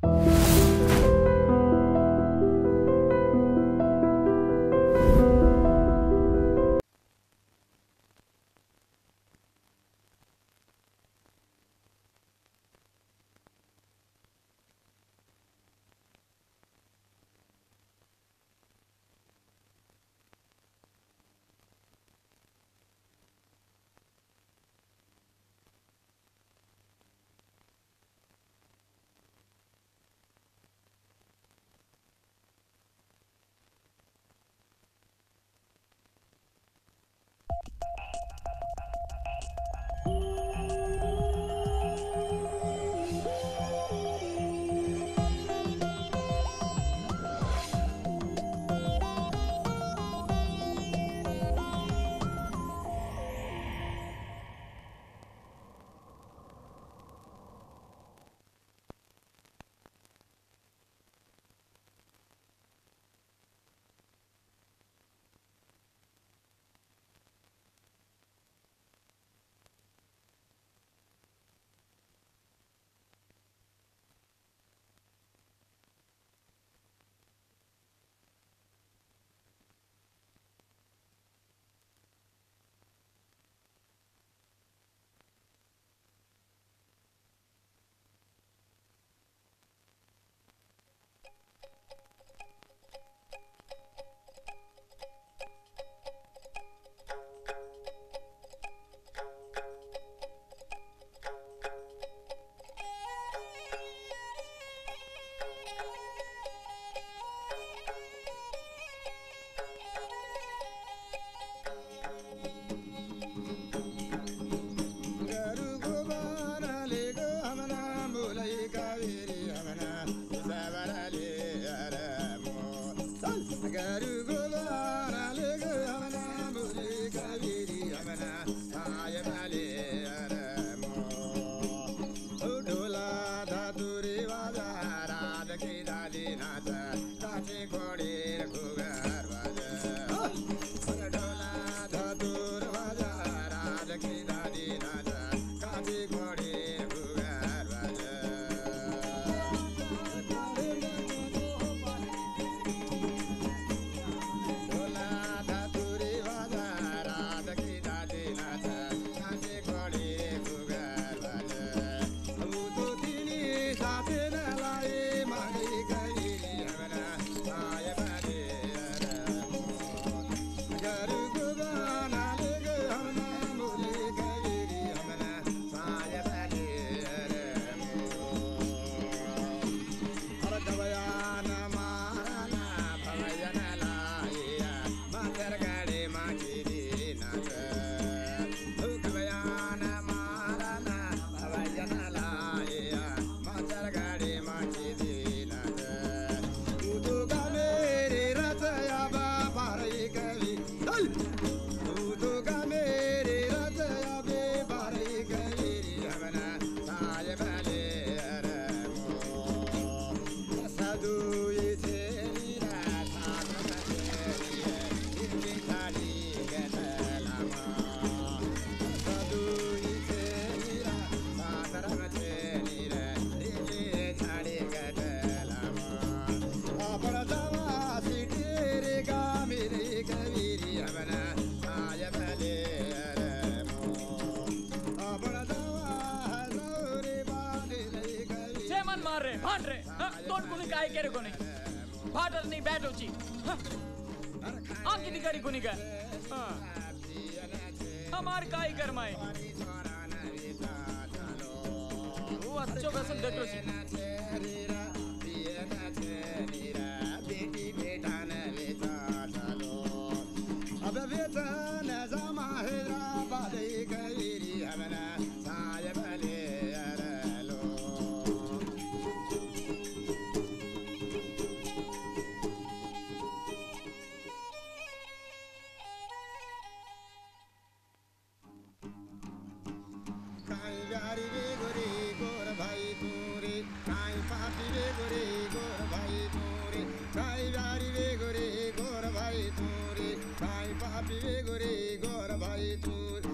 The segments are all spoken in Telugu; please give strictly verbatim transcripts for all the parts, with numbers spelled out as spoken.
Kana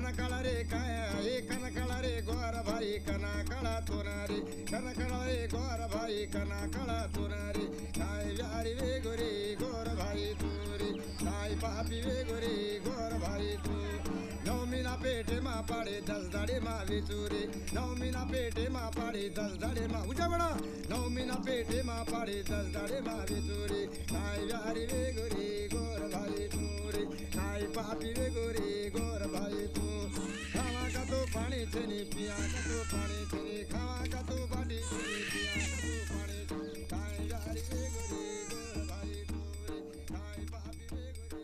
कनकळ रे काय हे कनकळ रे गोर भाई कनकळ तुनारी कनकळ रे गोर भाई कनकळ तुनारी काय व्यारी वे गोरी गोर भाई तुरी काय पापी वे गोरी गोर भाई तू नवमीना पेटे मा पाडे दस दाडे मा विचुरी नवमीना पेटे मा पाडे दस दाडे मा उजा बडा नवमीना पेटे मा पाडे दस दाडे मा विचुरी काय व्यारी वे गोरी गोर भाई तुरी काय पापी वे गोरी गोर भाई तू खावा का तो पानी छेनी पिया का तो पानी छेनी खावा का तो बाटी छेनी पिया का तो पानी छेनी काय व्यारी वे गोरी गोर भाई तुरी काय पापी वे गोरी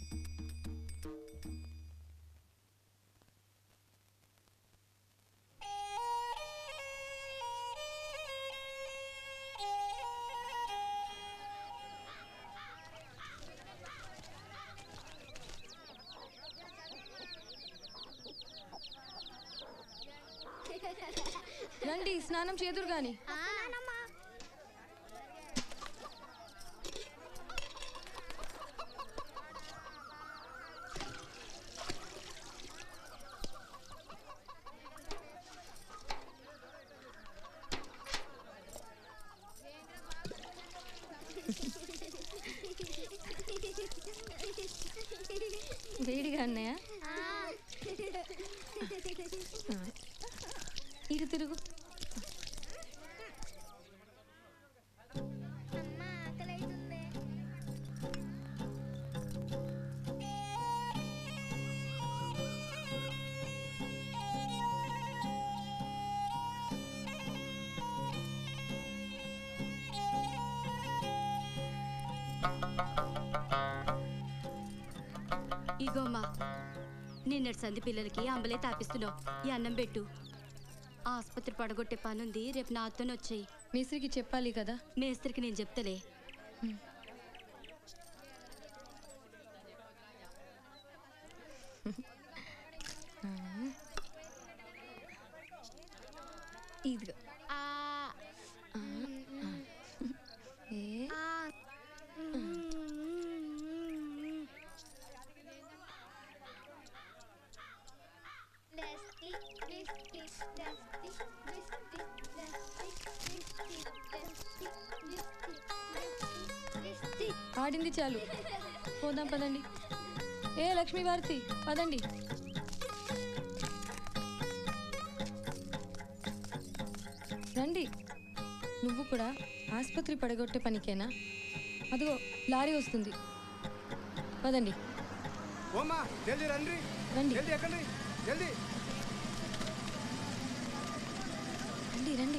రండి స్నానం చేదురు గాని వేడిగా అన్నయ్య ఇటు తిరుగు ఇగోమ్మా నిన్నటి సంధి పిల్లలకి అంబలే తాపిస్తున్నావు ఈ అన్నం పెట్టు ఆసుపత్రి పడగొట్టే పనుంది రేపు నాతోనే వచ్చాయి మేస్త్రికి చెప్పాలి కదా మేస్త్రికి నేను చెప్తలే ఇదిగో ఆడింది చాలు పోదాం పదండి ఏ లక్ష్మీ భారతి పదండి రండి నువ్వు కూడా ఆసుపత్రి పడగొట్టే పనికేనా అదిగో లారీ వస్తుంది పదండి ఓమా జల్దీ రండి రండి జల్దీ ఎక్కండి జల్దీ రండి రండి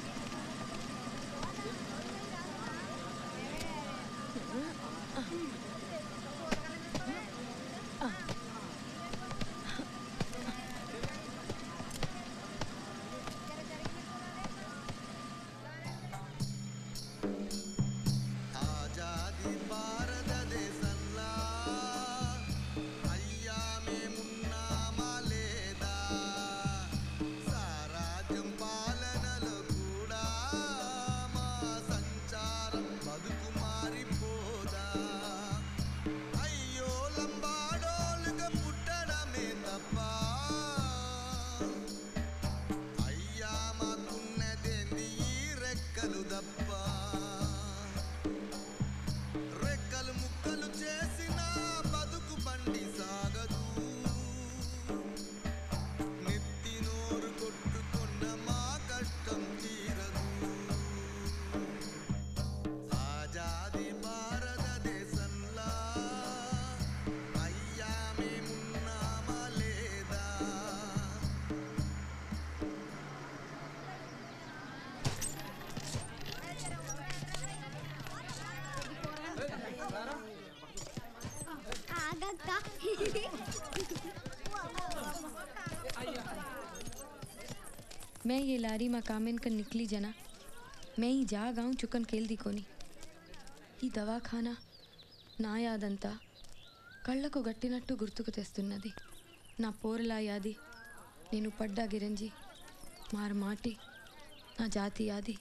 मैं ये लारी माँ कामेन कर निकली जना मैं ही जा गाँव चुकन खेल दी कोनी ఈ దవాఖానా నా యాదంతా కళ్ళకు గట్టినట్టు గుర్తుకు తెస్తున్నది. నా పోరలా యాది నేను పడ్డా గిరంజి మార్ మాటి నా జాతి యాది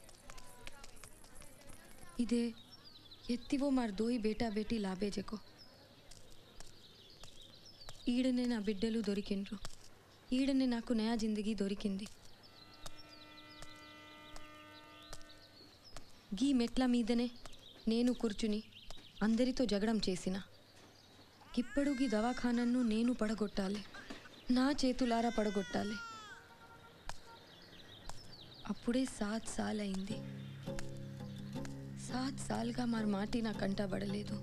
ఇదే ఎత్తివో మార్ దోయి బేటా బేటీ లాబేజెకో ఈడనే నా బిడ్డలు దొరికిండ్రు. ఈడనే నాకు నయా జిందగీ దొరికింది. గీ మెట్ల మీదనే నేను కూర్చుని అందరితో జగడం చేసిన. ఇప్పుడు గీ దవాఖానను నేను పడగొట్టాలి, నా చేతులారా పడగొట్టాలి. అప్పుడే సాత్ సాల్ అయింది. సాత్ సాల్గా మార్ మాటి నా కంట పడలేదు.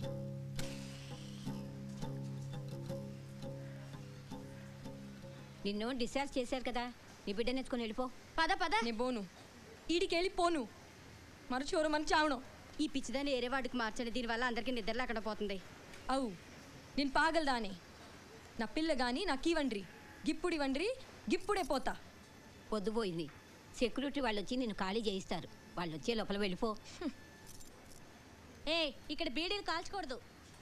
నిన్ను డిశ్చార్జ్ చేశారు కదా, నీ బిడ్డను ఎత్తుకొని వెళ్ళిపో. పద పద నే పోను, ఈడికి వెళ్ళిపోను, మరచోరు మన చావను. ఈ పిచ్చిదాన్ని ఏరే వాడికి మార్చండి, దీనివల్ల అందరికీ నిద్ర లేకుండా పోతుంది. అవు నేను పాగలదానే. నా పిల్ల గాని నాకు ఇవ్వండ్రి, గిప్పుడు ఇవ్వండ్రి, గిప్పుడే పోతా. పొద్దుపోయింది, సెక్యూరిటీ వాళ్ళు వచ్చి నిన్ను ఖాళీ చేయిస్తారు. వాళ్ళు వచ్చే లోపల వెళ్ళిపో. ఏ ఇక్కడ బీడీలు కాల్చకూడదు.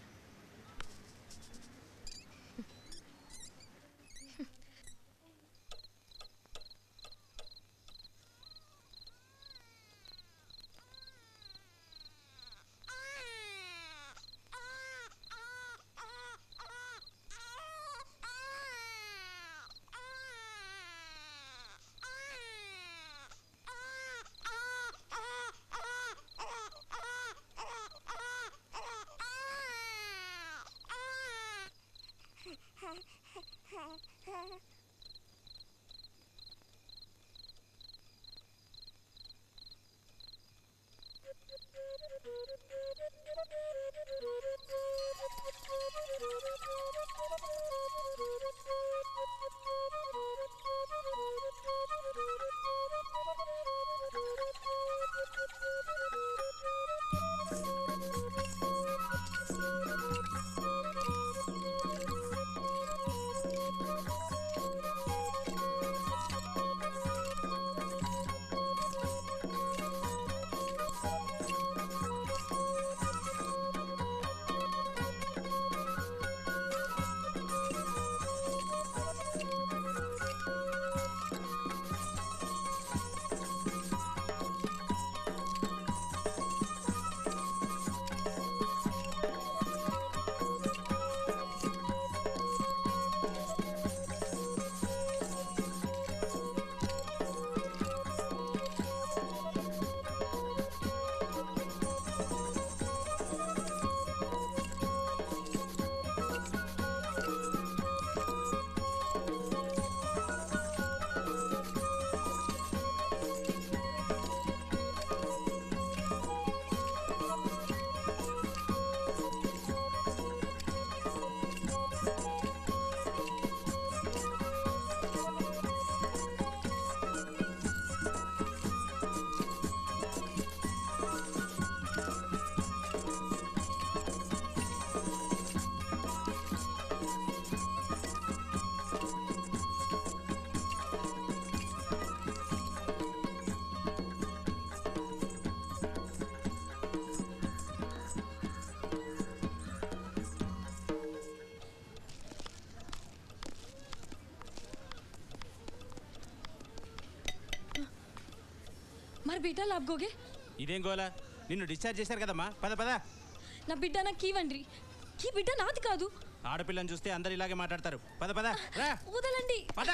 మరి బిడ్డ లాభగోగే. ఇదేం గోలా, నిన్ను డిశ్చార్జ్ చేశారు కదమ్మా, పద పద. నా బిడ్డ నాకు ఇవ్వండి, ఈ బిడ్డ నాది కాదు. ఆడపిల్లని చూస్తే అందరు ఇలాగే మాట్లాడతారు. పద పద రా. వదలండి. పద.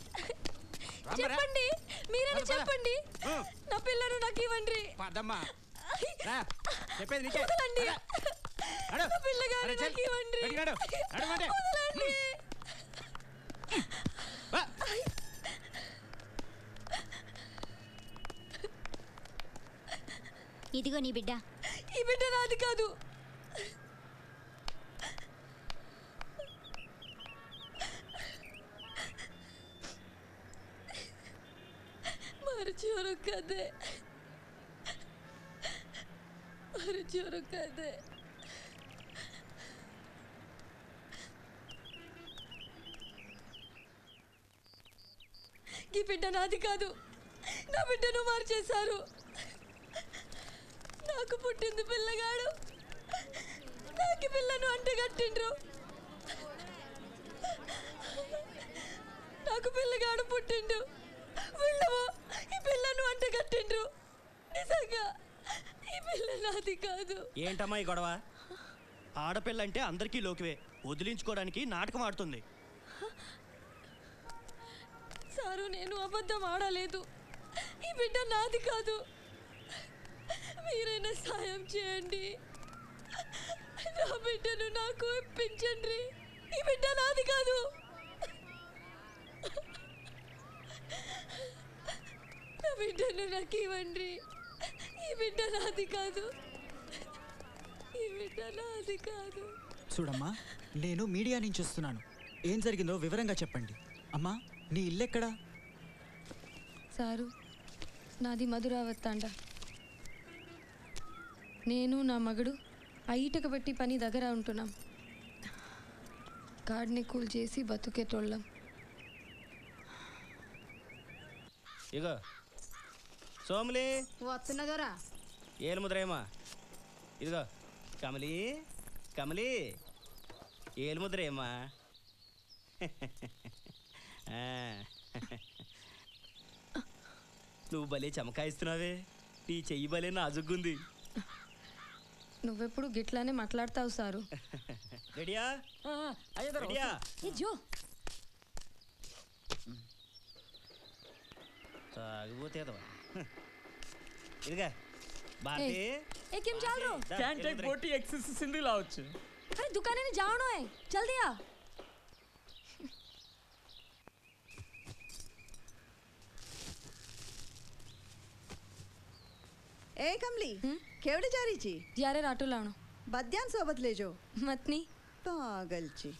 చెప్పండి, మీరని చెప్పండి, నా పిల్లను నాకు ఇవ్వండి. పదమ్మా రా, చెప్పేది నీకే. వదలండి. అడు. నా పిల్లగాడు అరే, నాకు ఇవ్వండి. బయటికి నడు. నడు మాట. వదలండి. వా. ఇదిగో నీ బిడ్డ. ఈ బిడ్డ నాది కాదు. మరచోరు కదే, మరచోరు కదే. ఈ బిడ్డ నాది కాదు, నా బిడ్డను మార్చేశారు. నాకు పుట్టింది పిల్లగాడు, నాకు పిల్లను అంటగట్టిండ్రు. నాకు పిల్లగాడు పుట్టిండు, వీళ్ళవో ఈ పిల్లను అంటగట్టిండ్రు. నిజంగా ఈ పిల్ల నాది కాదు. ఏంటమ్మా ఈ గొడవ? ఆడపిల్లంటే అందరికీ లోకివే, వదిలించుకోవడానికి నాటకం ఆడుతుంది. సారు నేను అబద్ధం ఆడలేదు. ఈ బిడ్డ నాది కాదు. మీరైనా సాయం చేయండి. నా బిడ్డను నాకు ఇప్పించండి. ఈ బిడ్డ నాది కాదు. నా బిడ్డను నాకు ఇవ్వండి. ఈ బిడ్డ నాది కాదు. ఈ బిడ్డ నాది కాదు. చూడమ్మా, నేను మీడియా నుంచి వస్తున్నాను. ఏం జరిగిందో వివరంగా చెప్పండి. అమ్మా, నీ ఇల్లెక్కడా? సారు, నాది మధురావత్తాండ. నేను నా మగడు ఐటక పెట్టి పని దగ్గర ఉంటున్నాం. గాడిని కూల్ చేసి బతుకేటోళ్ళం. ఇగో సోములి వస్తున్నదోరా. ఏలు ముద్రేమా. ఇదిగో కమలి కమలి ఏలు ముద్రేమా. నువ్వు భలే చమకాయిస్తున్నావే. నీ చెయ్యి భలే నాజుగ్గుంది. నువ్వెప్పుడు గిట్లానే మాట్లాడతావు సారు. రెడీయా రెడీయా జో తాగిపోతే ఇదిగా భారతి ए किम चल रो? कैन टेक बोटी एक्सेस सिंधी लाउच. अरे दुकाने ने जानो है. जल्दी आ. ए कमली केवड़े जा रही छी? જ્યારે રાટો લાવણો. बद्यान सोबत ले जो. મતની पागल छी.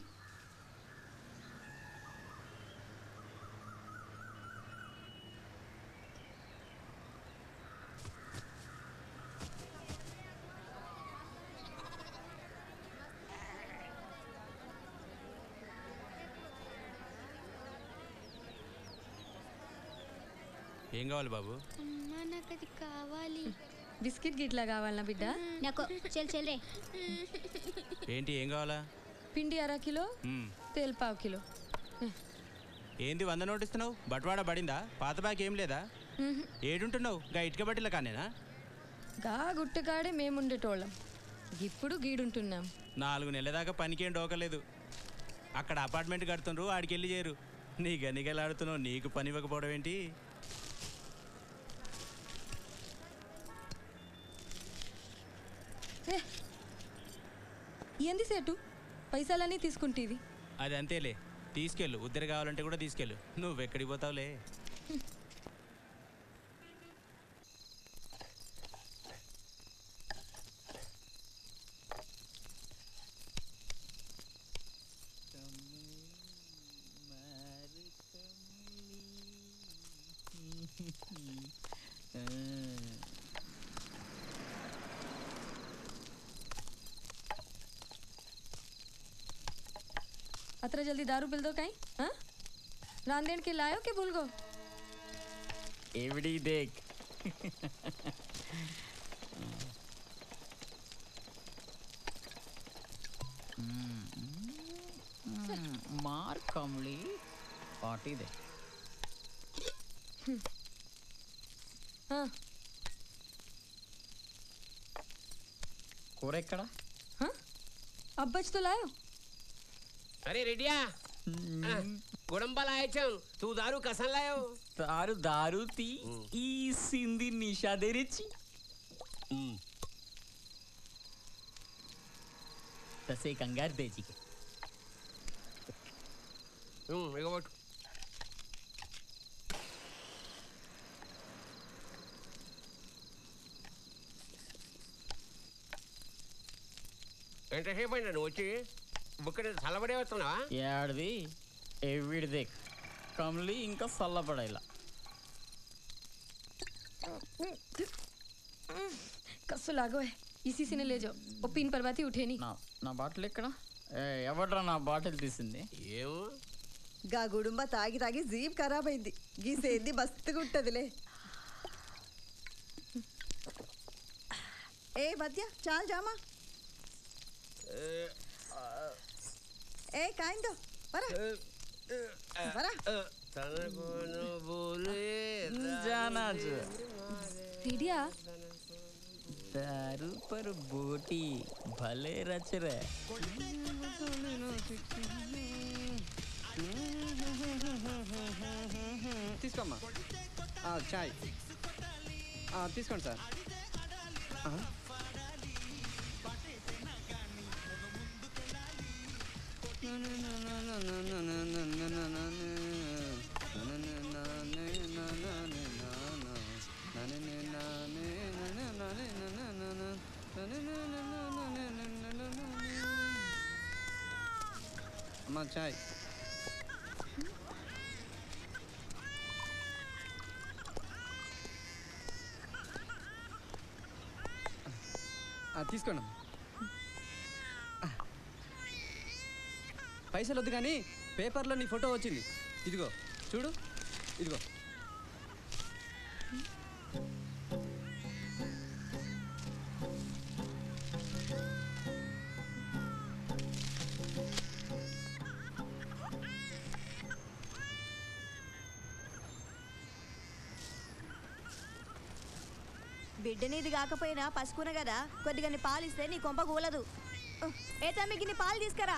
ఏం కావాలి బాబు? అమ్మా నాకు అది కావాలి. బిస్కెట్ గిట్లా కావాలనా బిడ్డ? నాకు చెల్ చెల్ రే. ఏంటి ఏం కావాలా? పిండి అర కిలో, మ్మ్. తేల్ పావు కిలో. ఏంది వంద నోటిస్తున్నావు? బట్వాడ పడిందా? పాత బాకి ఏం లేదా? ఏడుంటున్నావు? గా ఇటుక బట్టిల కానేనా? గా గుట్టకాడే మేముండేటోళ్ళం. ఇప్పుడు గీడుంటున్నాం. నాలుగు నెలల దాకా పనికేం డోకలేదు. అక్కడ అపార్ట్మెంట్ కడుతుండ్రు, ఆడికి వెళ్ళి చేరు. నీ గనిగలాడుతున్నావు, నీకు పని ఇవ్వకపోవడం ఏంటి? ఏంది సేటు పైసలన్నీ తీసుకుంటేవి? అది అంతేలే, తీసుకెళ్ళు. ఉద్దరి కావాలంటే కూడా తీసుకెళ్ళు. నువ్వు ఎక్కడికి పోతావులే. अतरा जल्दी दारू पिल दो कहीं? हाँ? रांदेड़ के लायो के भूल गो? एवडी देख. मार कमली पार्टी दे. हाँ. कोरे कड़ा? हाँ? अब बच तो लायो. अरे रेडिया गुड़म्बा लाए चल. तू दारू कसन लायो? दारू दारू ती ई सिंधी निशा दे रिची. तसे कंगार देजी के. हम्म इगो बट. ఎంతసేపు అయినా నువ్వు వచ్చి బుక్కడ చల్లబడే వస్తున్నావా? ఏడది ఎవిడి దేక్ కమలి ఇంకా చల్లబడేలా. कस्सो लागो है. इसी से ने ले जाओ. वो पिन परवाती उठे नहीं. నా నా బాటిల్ ఎక్కడ? ఎవడ్రా నా బాటిల్ తీసింది? ఏమో గా గుడుంబ తాగి తాగి జీప్ ఖరాబ్ అయింది. గీసేది మస్తుగా ఉంటదిలే. ఏ మధ్య చాలు జామా. ఏ కాయిందో వరా వరా. తనకోను బోలే जाना जो रेडिया दारू पर बोटी भले रच रहे. తీసుకోమ్మా చాయ్ తీసుకోండి సార్. అమ్మా చాయ్. తీసుకోండి. పైసలు వద్దు కానీ పేపర్లో నీ ఫోటో వచ్చింది. ఇదిగో చూడు, ఇదిగో. బిడ్డనిది కాకపోయినా పసుకున కదా, కొద్దిగా పాలిస్తే నీ కొంప కూలదు. ఏ తమ్మికి నీ పాలు తీసుకురా.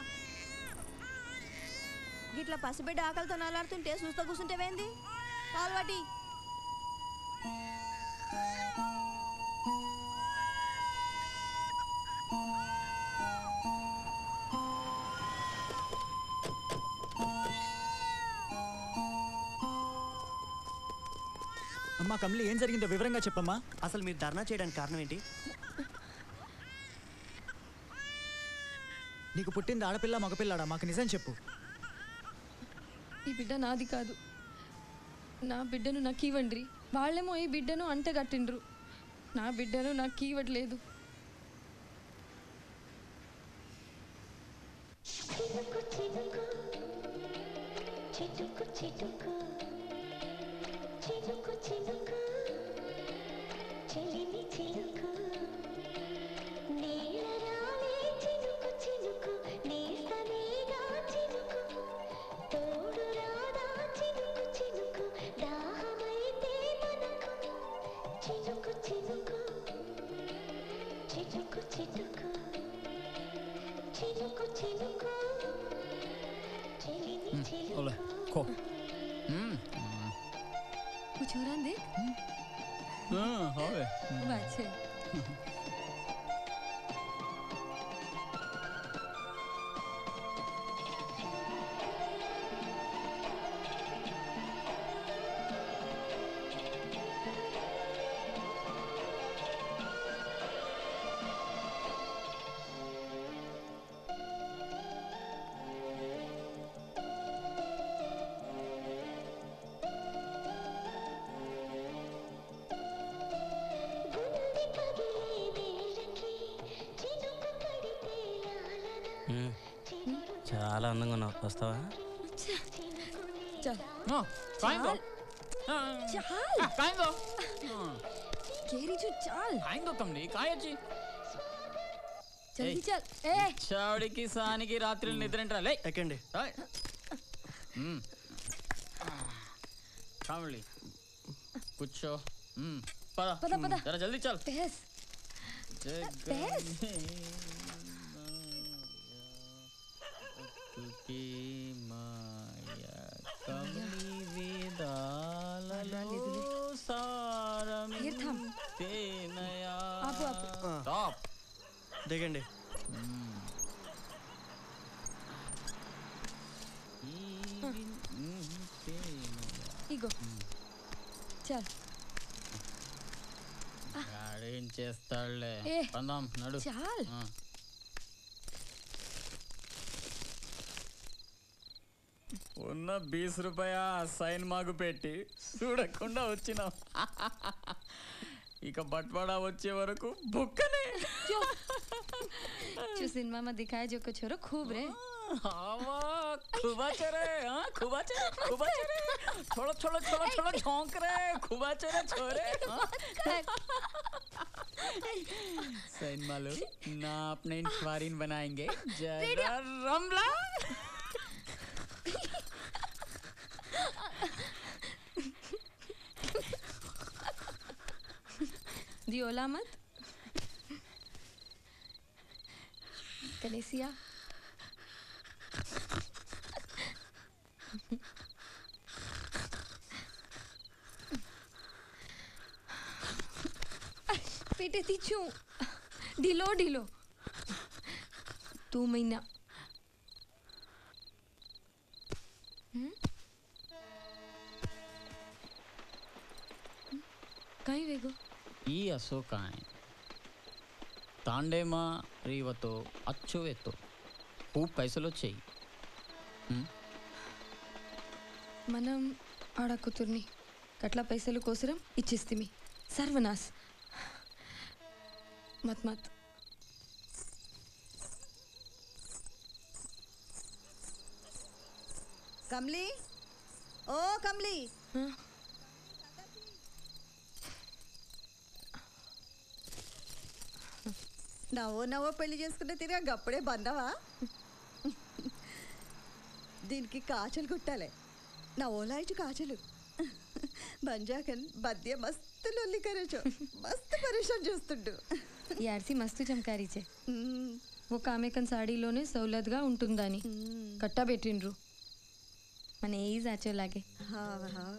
గిట్లా పసిబిడ్డ ఆకలితో నలాడుతుంటే చూస్తా కూర్చుంటేవేంది? పాలు వాటి. అమ్మా కమలి, ఏం జరిగిందో వివరంగా చెప్పమ్మా. అసలు మీరు ధర్నా చేయడానికి కారణం ఏంటి? నీకు పుట్టింది ఆడపిల్ల మగపిల్లాడా? మాకు నిజం చెప్పు. ఈ బిడ్డ నాది కాదు. నా బిడ్డను నాకు ఇవ్వండి. వాళ్ళేమో ఈ బిడ్డను అంటగట్టిండ్రు. నా బిడ్డను నాకు ఇవ్వట్లేదు. Ole, ko. कुछ हो रहा है देख. हाँ, हाँ. वो अच्छे. చాలా అందంగా ఉన్నావు. వస్తావా? चल. हाँ, काइन दो. चल. काइन दो. केरी जो चल. काइन दो कमली, काया जी. जल्दी चल. ए. చావుడికి సానికి రాత్రులు నిద్రంటరా లే. ఎక్కండి. కామలి కూర్చో. పద పద పద. జరా జల్దీ చల్. బెస్. బెస్. की माया कमली वेदाలలో సారం తేనయా. ఆపు ఆపు. స్టాప్. దిగండి. ఇగో. చల్. గాడేం చేస్తాడులే. ఏ. పందాం నడు. చల్. ఉన్న బీస్ రూపాయ సైన్ మాకు పెట్టి చూడకుండా వచ్చినాం. ఇక బట్వాడా వచ్చే వరకు బుక్కనే. जो सिनेमा में दिखाए जो कुछ हो खूब रे. हवा खुबा चरे. हाँ खुबा चरे खुबा चरे. छोड़ो छोड़ो छोड़ो छोड़ो झोंक रहे. खुबा चरे छोरे. सैन मालूम ना अपने इंक्वारीन बनाएंगे जरा रमला. दियोला मत. कलेसिया. पेटे छू ढीलो ढीलो दो महीना कहीं वेगो ई असो काय तांडेमा रीवतो अच्छो वेतो खूब पैसलो వచ్చేయి మనం ఆడ కూతుర్ని కట్ల పైసలు కోసరం ఇచ్చేస్తిమి సర్వనాశ్ మత్ మత్ కమలి ఓ కమలి నవ్వో నవ్వో పెళ్లి చేసుకుంటే తిరిగా గప్పుడే బందవా దీనికి కాచలు కుట్టాలి నవ్వోలాయిచు కాచలు బంజాకన్ బద్య మస్తు లొల్లి కరేచో మస్తు పరేషాన్ చేస్తుండు యార్సి మస్తు చమకారీచే ఓ కామేకన్ సాడీలోనే సౌలత్గా ఉంటుందని కట్టా పెట్టిండ్రు మన ఏ జాచోలాగే హావ హావ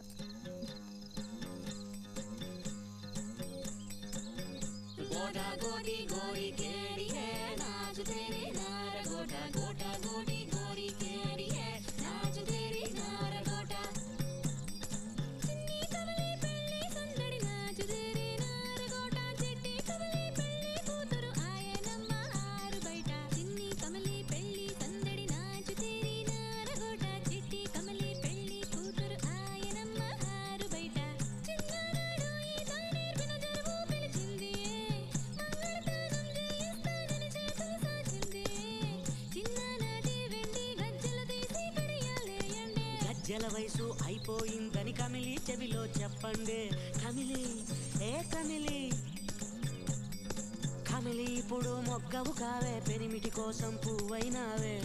गोटा गोटी गोरी केड़ी है नाच तेरी नार गोटा गोटा गोटी गोरी केड़ी है नाच तेरी नार गोटा चिन्नी कमली पेल्ली संदड़ी नाच तेरी नार गोटा चिट्टी कमली पेल्ली कूतरू आये नम्म आरू बैठ चिन्नी कमली पेल्ली संदड़ी नाच तेरी नार गोटा चिट्टी कमली पेल्ली कूतरू आये नम्म आरू बैठ चिन्नानाडो ई दानेर बिन जरवू पिलिचिंदी గజ్జల వయసు అయిపోయిందని కమిలి చెవిలో చెప్పండి కమిలి ఏ కమిలి కమిలి ఇప్పుడు మొగ్గవు కావే పెనిమిటి కోసం పువ్వైనావే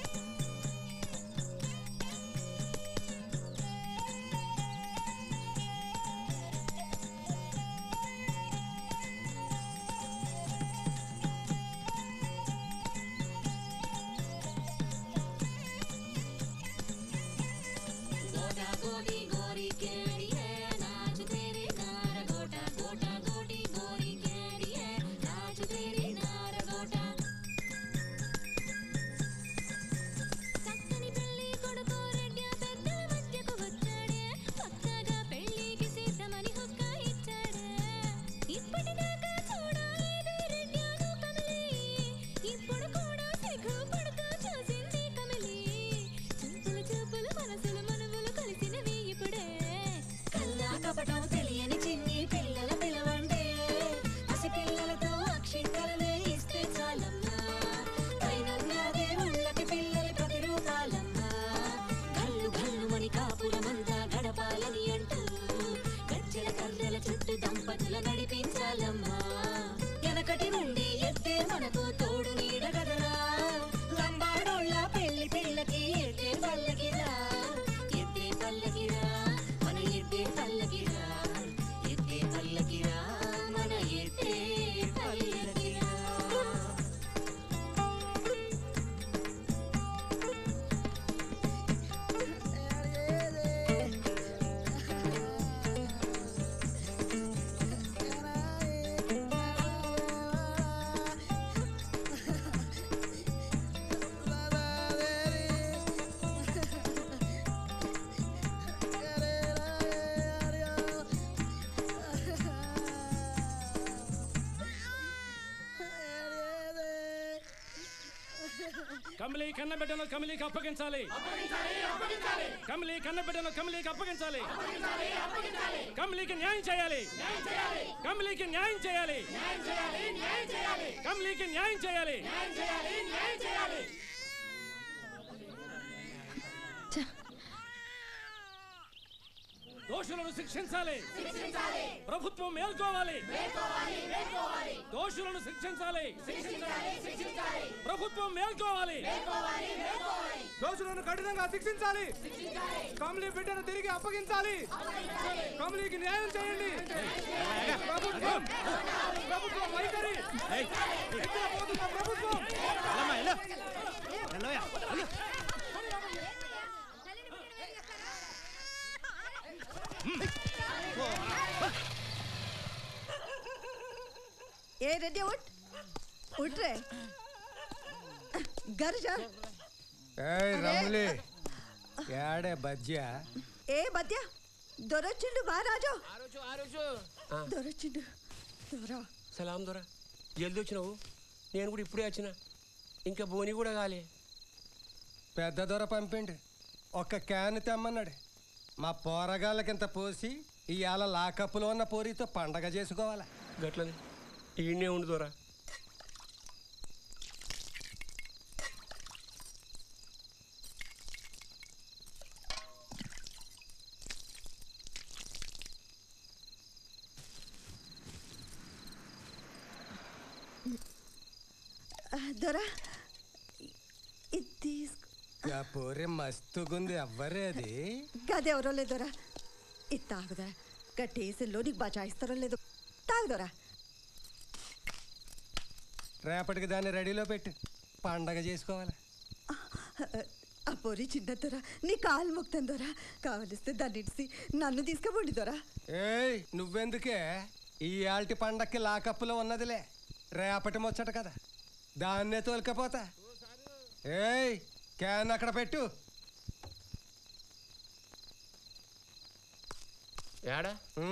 కమలి కన్నబిడ్డను కమలికి అప్పగించాలి కమలి కన్నబిడ్డను కమలికి అప్పగించాలి కమలికి న్యాయం చేయాలి కమలికి న్యాయం చేయాలి కమలికి న్యాయం చేయాలి దోషులను శిక్షించాలి ప్రభుత్వం మేల్కోవాలి దోషులను శిక్షించాలి ప్రభుత్వం మేల్కోవాలి దోషులను కఠినంగా శిక్షించాలి కమలి బిడ్డను తిరిగి అప్పగించాలి కమలికి న్యాయం చేయండి ప్రభుత్వం ప్రభుత్వం వైఖరి ఎక్కడ పోతున్న ప్రభుత్వం ए रेडी उठ उठ रे घर जा ఏయ్ రమలి యాడే బజ్జా ఏ బద్య దొరొచ్చిండు బా రాజు ఆరోజు ఆరోజు దొరొచ్చిండు దొరా సలాం దొర జల్దీ వచ్చినావు నేను కూడా ఇప్పుడే వచ్చిన ఇంకా బోని కూడా కాలే పెద్ద దొర పంపిండు ఒక క్యాన్ తెమ్మన్నాడు మా పోరగాళ్ళకింత పోసి ఇవాళ లాకప్పులో ఉన్న పోరితో పండగ చేసుకోవాలా గట్లనే ఈయనే ఉండు దొర దొరా ఇది తీసుకో ఆ పోరే మస్తుగుంది ఎవ్వరే అది గదెవరో లేదోరా ఇది తాగుదా గట్టేసల్లో నీకు బచాయిస్తారో లేదో తాగుదోరా రేపటికి దాన్ని రెడీలో పెట్టి పండగ చేసుకోవాలి ఆ పొరి చిన్నదొరా నీ కాలు మొక్తందోరా కావలిస్తే దాన్ని ఇడిసి నన్ను తీసుకుపోండి దొరా ఏయ్ నువ్వెందుకే ఈ ఆల్టి పండక్కి లాకప్పులో ఉన్నదిలే రేపటి ముచ్చట కదా దాన్నే తోలుకపోతా ఏయ్ క్యాన్ అక్కడ పెట్టు ఏడా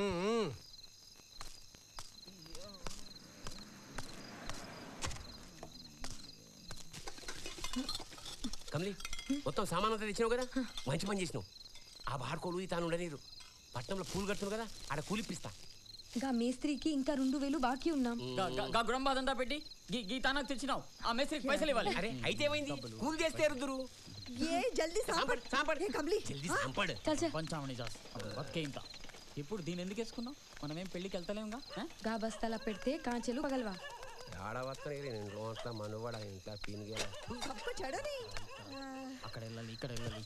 కమలి మొత్తం సామాన్ అంతా తెచ్చినావు కదా మంచి పని చేసినావు ఆ బాడుకోలు తాను ఉండనీరు పట్నంలో పూలు కడుతున్నావు కదా ఆడ కూలిప్పిస్తా గా మేస్త్రికి ఇంకా రెండు వేలు బాకీ ఉన్నాం గా గుడంబాదంతా పెట్టి గీ గీతానాకు తెచ్చినావు ఆ మేస్త్రికి పైసలు ఇవ్వాలి అరే అయితే ఏమైంది కూలి చేస్తే రుద్దురు ఏ జల్దీ సాంపడ్ సాంపడ్ ఏ కమలి జల్దీ సాంపడ్ పంచామణి జాస్ బతికే ఇంత ఇప్పుడు దీని ఎందుకు వేసుకున్నావు మనం ఏం పెళ్ళికి వెళ్తలేముగా గా బస్తాల పెడితే కాంచెలు పగలవా ఆడ వస్తాయి ఇంట్లో అట్లా మనువాడ ఇంట్లో పీనుగేలా అప్ప చెడని అక్కడ వెళ్ళాలి ఇక్కడ వెళ్ళాలి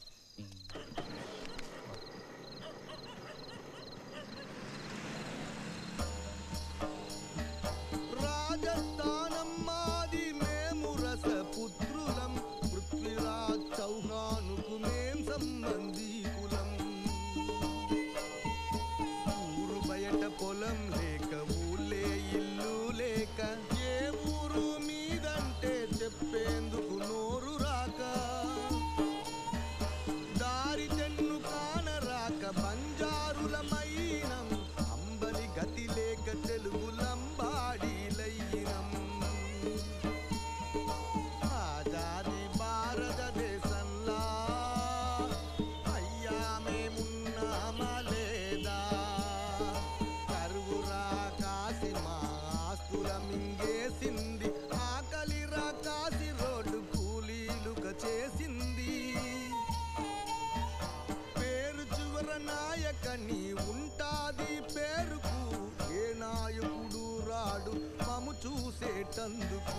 రాజస్థానం మాది మేము రసపుత్రులం పృథ్వీరాజ్ చౌహానుకు మేం సంబంధీకులం ఊరు బయట పొలం లేక ఊళ్ళే ఇల్లు లేక ఏ ఊరు మీదంటే చెప్పేందుకు నోరు రాక దారి తెన్ను కానరాక బంజారులమైనం అంబలి గతి లేక తెలుగులంబాడీలయ్యినం ఆజాది భారతదేశంలా అయ్యా మేమున్నామా లేదా కరువురా కాసి మా ఆస్తుల మింగేసింది ఆకలిరా కాసి రోడ్డు కూలీలుక చేసింది పేరు చివర నాయకని ఉంటాది పేరుకు ఏ నాయకుడు రాడు మము చూసేటందుకు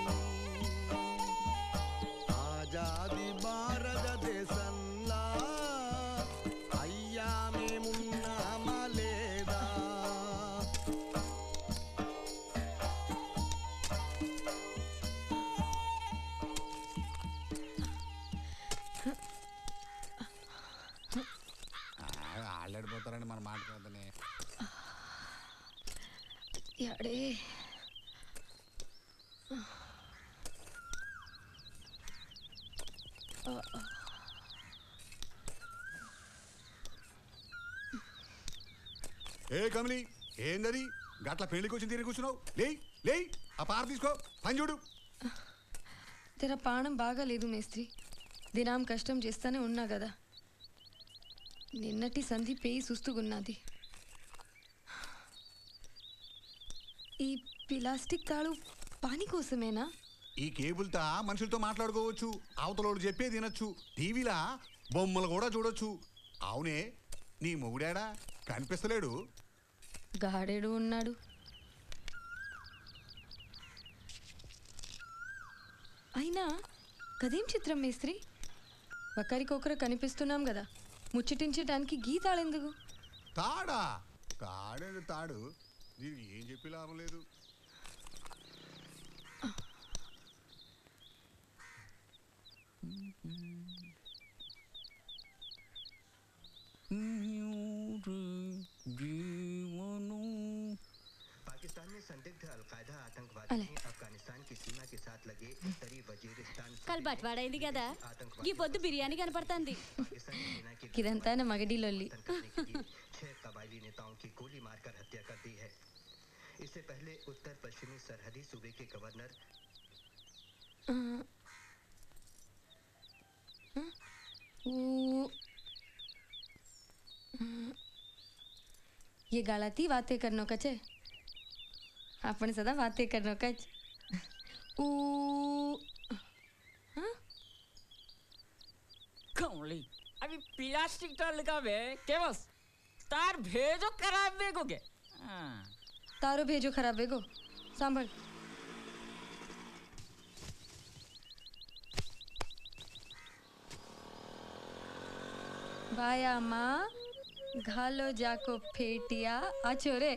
ఆజాది భారతదేశంలా అయ్యా మేమున్నామా లేదా ఆళ్ళడిపోతారని మన మాట కాదనే యాడే ఏ కమలి ఏందది గట్ల పెళ్లికి వచ్చి తిరిగి కూర్చున్నావు లేయ్ లేయ్ ఆ పార తీసుకో పని చూడు తెర పానం బాగాలేదు మేస్త్రి దినాం కష్టం చేస్తానే ఉన్నా కదా నిన్నటి సంధి పేయి సుస్తుగున్నది ఈ ప్లాస్టిక్ తాళు పానీ కోసమేనా ఈ కేబుల్తో మనుషులతో మాట్లాడుకోవచ్చు అవతలోడు చెప్పే తినొచ్చు టీవీలా బొమ్మలు కూడా చూడొచ్చు అవునే నీ మొగుడాడా కనిపిస్తలేడు గాడేడు ఉన్నాడు అయినా కదేం చిత్రం మేస్త్రి ఒకరికొకరు కనిపిస్తున్నాం కదా ముచ్చటించడానికి గీతాళెందుకు తాడా తాడేది తాడు నీకు ఏం చెప్పి లాభం లేదు पाकिस्तान में संदिग्ध కల్ బట్వాడైంది కదా ఈ పొద్దు బిర్యానీ కనపడుతుంది ఇదంతా నా మగడి లొల్లి कबायली नेताओं की गोली मारकर हत्या कर दी है। इससे पहले उत्तर पश्चिमी सरहदी सूबे के गवर्नर ये गालाती बातें करनो का छे आपने सदा बातें करनो का ऊ कमली अभी प्लास्टिक टाल का बे के बस तार भेजो खराब बेगोगे तारो भेजो खराब बेगो सांभल भाया माँ घालो जाको फेटिया आचोरे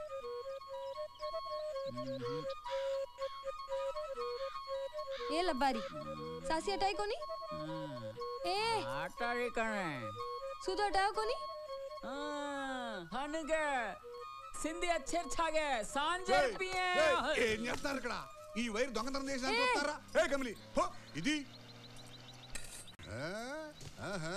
ये लबारी सासी हटाई कोनी ए हटाई कने सुधो हटाओ कोनी हनगे సింధి అచ్చర్ ఛాగే సాంజర్ పియే ఏం చేస్తున్నారు ఇక్కడ ఈ వైర్ దొంగతనం చేసినారు చూస్తారా ఏ కమలి పో ఇది ఆహా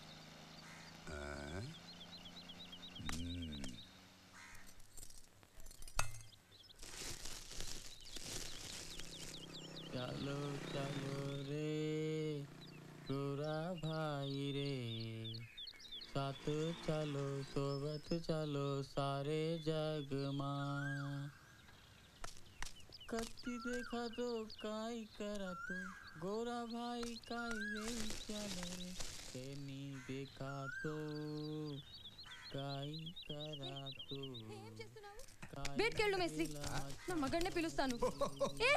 चलो चलो रे गोरा भाई रे साथ चलो सोबत चलो सारे जग मां कत्ती देखा तो काई करा तो गोरा भाई काई वे चलो रे तेनी देखा तो काई करा तो బయట కెళ్ళు మేస్త్రి నా మగడ్నే పిలుస్తాను ఏ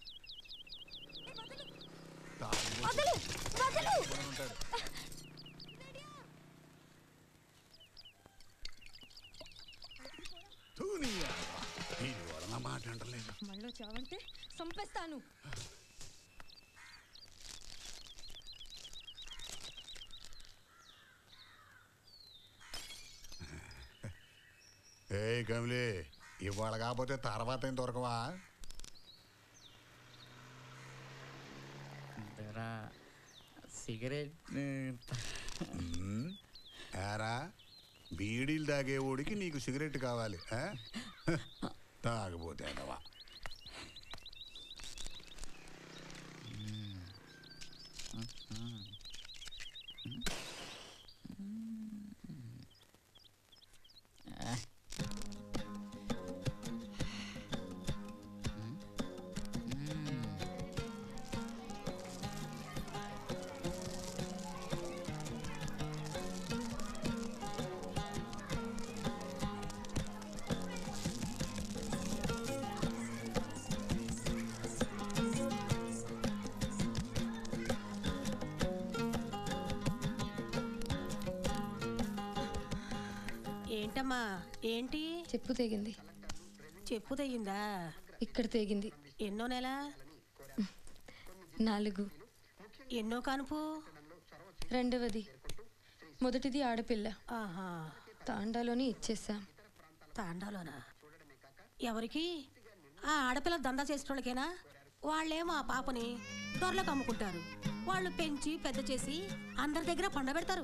వదలు వదలు మాట అంటలేదు మళ్ళీ చావంటే సంపేస్తాను ఏ కమలి ఇవాళ కాకపోతే తర్వాత ఏం దొరకవా సిగరెట్ ఏరా బీడీలు తాగేవాడికి నీకు సిగరెట్ కావాలి తాగపోతే అదవా ఏంటమ్మా ఏంటి చెప్పు తెగింది చెప్పు తెగిందా ఇక్కడ తెగింది ఎన్నో నెల నాలుగు ఎన్నో కానుపు రెండవది మొదటిది ఆడపిల్ల ఆహా తాండాలోని ఇచ్చేసాం తాండాలోనా ఎవరికి ఆ ఆడపిల్ల దందా చేసేటోళ్ళకేనా వాళ్ళేమో ఆ పాపని దొరలకు అమ్ముకుంటారు వాళ్ళు పెంచి పెద్ద చేసి అందరి దగ్గర పండబెడతారు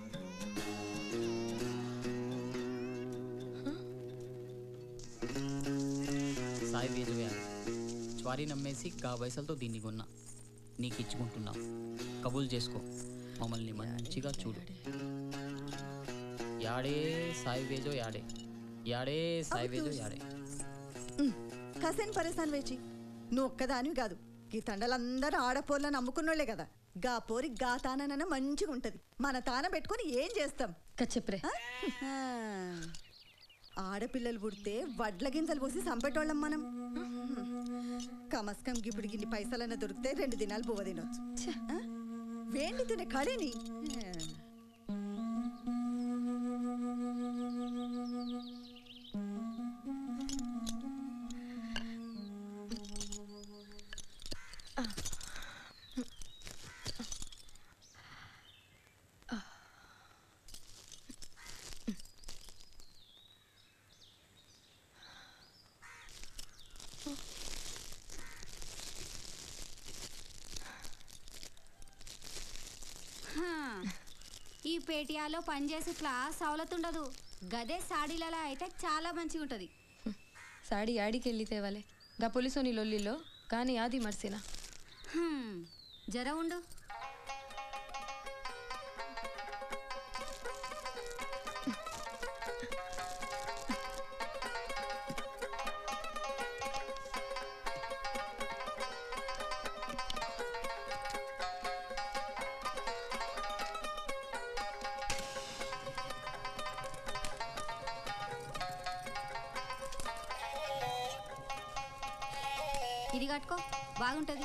సాయి వేజువే జ్వారీ నమ్మేసి గా పైసలతో దీన్ని కొన్నా నీకు ఇచ్చుకుంటున్నాం కబూల్ చేసుకో మమ్మల్ని మంచిగా చూడు యాడే సాయి వేజో యాడే యాడే సాయి వేజో యాడే కసేన్ పరేసాన్ వేచి నువ్వు ఒక్కదానివి కాదు ఈ తండలందరూ ఆడపోర్లను అమ్ముకున్నోళ్లే కదా గా పోరి గా తానన మంచిగా ఉంటది మన తాన పెట్టుకుని ఏం చేస్తాం కచ్చప్రే ఆడపిల్లలు పుడితే వడ్ల గింజలు పోసి సంపెట్టోళ్ళం మనం కమస్కం గిప్పుడు గిన్ని పైసలన్న దొరికితే రెండు దినాలు బువ్వ తినొచ్చు వేండి తినే కళని పేటియాలో పనిచేసి ఇట్లా సవలత్ ఉండదు. గదే సాడీలలో అయితే చాలా మంచిగా ఉంటుంది. సాడీ యాడికి వెళ్ళి తేవాలే గా పోలీసోని లొల్లిలో కానీ ఆది మర్సినా. జర ఉండు. ఇది కట్టుకో బాగుంటుంది.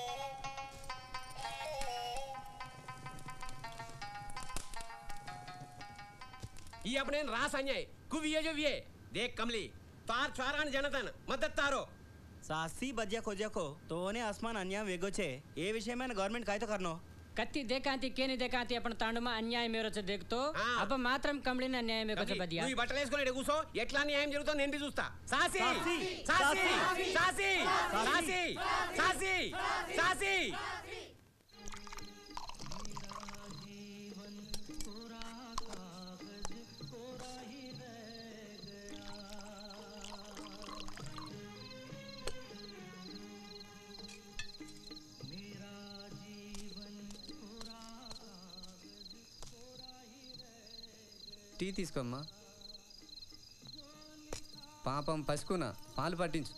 ये अपने रास अन्याय कुविये जो विये देख कमली तार चारान जनतन मदद तारो सासी बज्या खोज्या को तोने आसमान अन्याय वेगोचे ये विषय में गवर्नमेंट काय तो करनो कत्ती देखांती केनी देखांती अपन तांडमा अन्याय मेरोचे देखतो अब మాత్రం కంప్లీన్ అన్యాయం మేకొచ్చే బదియా నువ్వు బట్టలు వేసుకొని ఎడ కూసో ఎట్లా అన్యాయం జరుగుతుందో నేను బి చూస్తా. సాసి సాసి సాసి సాసి సాసి సాసి సాసి టీ తీసుకోమ్మా. పాపం పసుకున పాలు పట్టించు.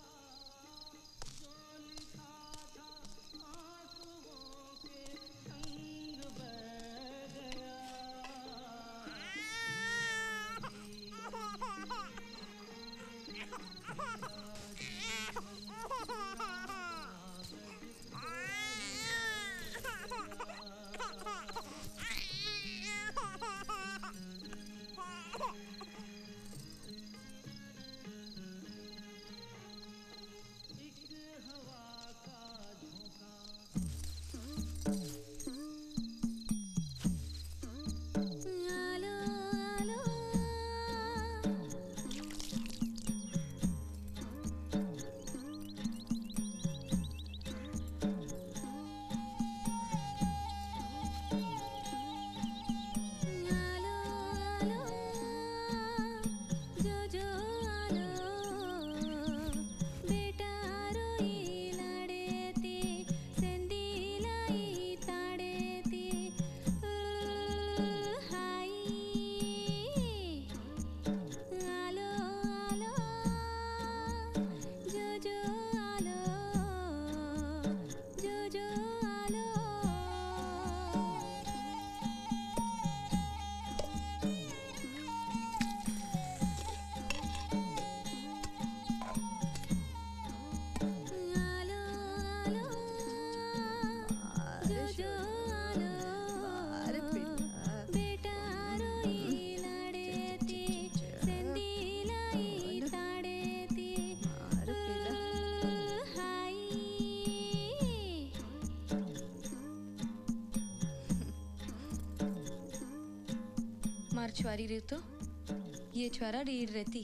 छुआरी रे तो ये छुआरा रीड रहती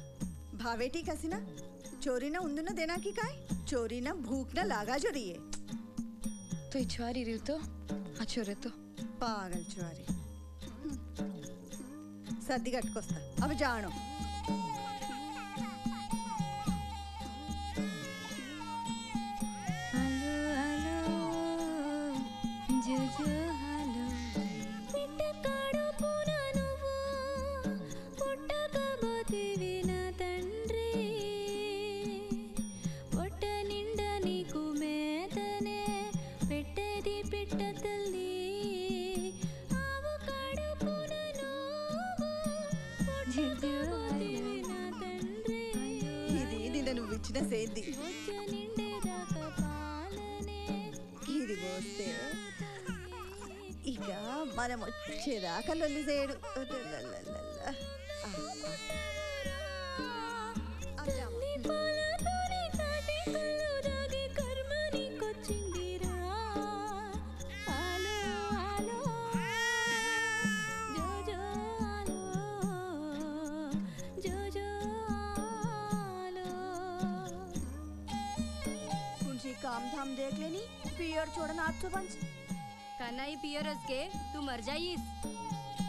भावेटी कसिना चोरी ना उंदुना देना की काय चोरी ना भूख ना लागा जो रही है तो ये छुआरी रे तो अच्छो रे तो पागल छुआरी सर्दी कटकोस्ता अब जानो हेलो हेलो जो जो సేంది ఇది పోస్తే ఇక మనం వచ్చేదాకా లొల్లి చేయడు काम धाम देख लेनी पियर छोड़ना आज तो पंच कन्ना ही पियर के तू मर जाइस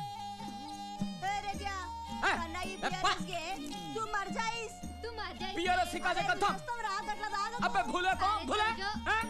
कन्ना ई बीआरएस गे तू मर जाईस तू मर जाईस बीआरएस सिखा दे कथा वास्तव रा गटला दाग अबे भूले को भूले हैं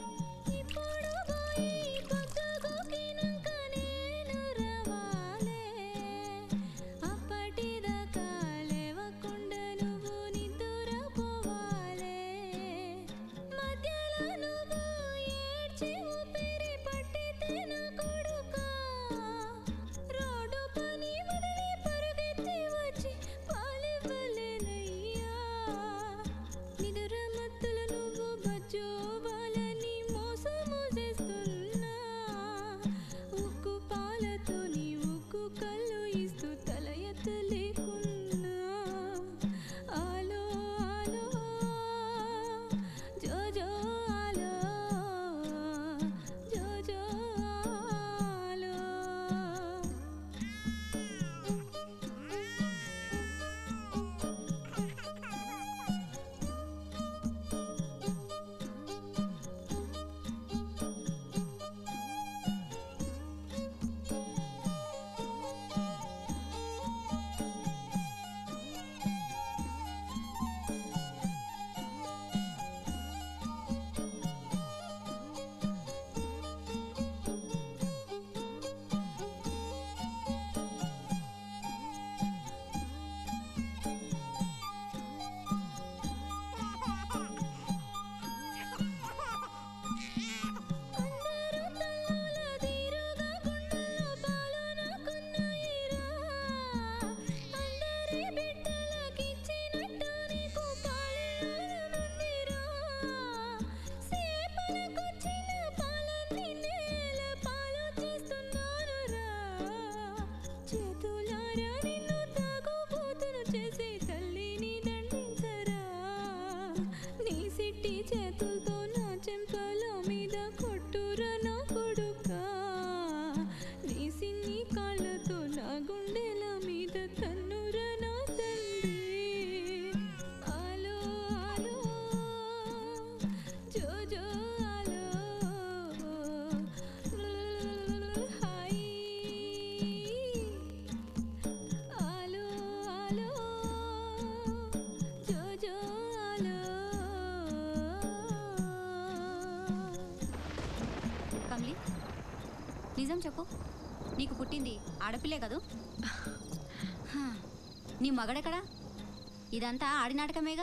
నిజం చెప్పు నీకు పుట్టింది ఆడపిల్లే కదూ నీ మగడెక్కడా ఇదంతా ఆడినాటకమేగా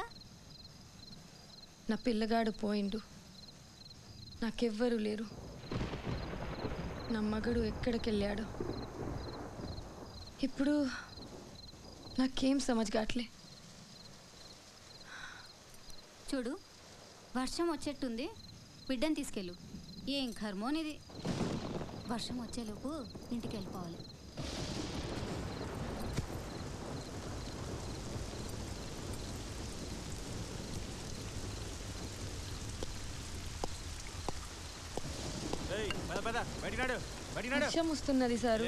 నా పిల్లగాడు పోయిండు నాకెవ్వరూ లేరు నా మగడు ఎక్కడికెళ్ళాడు ఇప్పుడు నాకేం సమజ్గాట్లే చూడు వర్షం వచ్చేట్టుంది బిడ్డని తీసుకెళ్ళు ఏం కర్మోనిది వర్షం వచ్చేలోపు ఇంటికి వెళ్ళిపోవాలి వర్షం వస్తున్నది సారు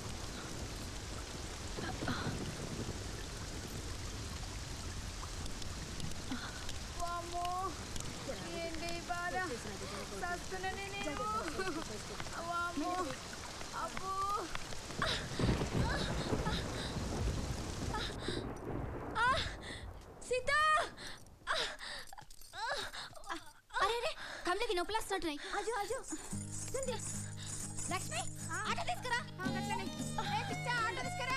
సీతా అరే రే కమలకి నొప్పులు వస్తుంటున్నాయి ఆజో ఆజో జల్దీ లక్ష్మి ఆటో తీసుకురా అట్లనే ఏ పిచ్చ ఆటో తీసుకురా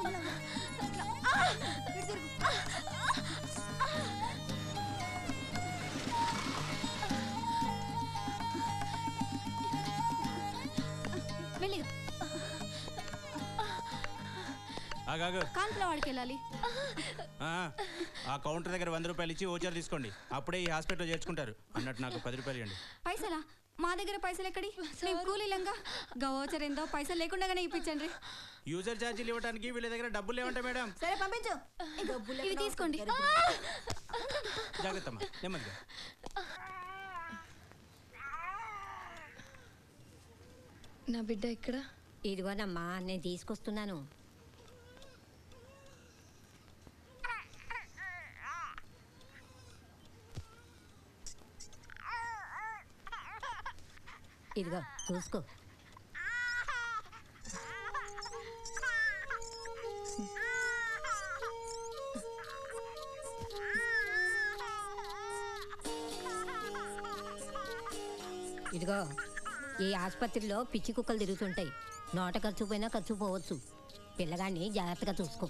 మెల్లిగా కాంతిలో వాడికి వెళ్ళాలి ఆ కౌంటర్ దగ్గర వంద రూపాయలు ఇచ్చి ఓచర్ తీసుకోండి అప్పుడే ఈ హాస్పిటల్ చేర్చుకుంటారు అన్నట్టు నాకు పది రూపాయలు ఇవ్వండి పైసలా మా దగ్గర పైసలు ఎక్కడి మేము కూలీలంగా గవోచర్ ఏందో పైసలు లేకుండానే ఇప్పించండి యూజర్ ఛార్జీలు ఇవ్వడానికి వీళ్ళ దగ్గర డబ్బులు లేవంట మేడం సరే పంపించు ఇవి తీసుకోండి జాగ్రత్త నెమ్మదిగా నా బిడ్డ ఎక్కడ ఇదిగోనమ్మా నేను తీసుకొస్తున్నాను ఇదిగో చూసుకో ఇదిగో ఈ ఆసుపత్రిలో పిచ్చి కుక్కలు తిరుగుతుంటాయి. నోట ఖర్చు పోయినా ఖర్చు పోవచ్చు. పిల్లగాన్ని జాగ్రత్తగా చూసుకో.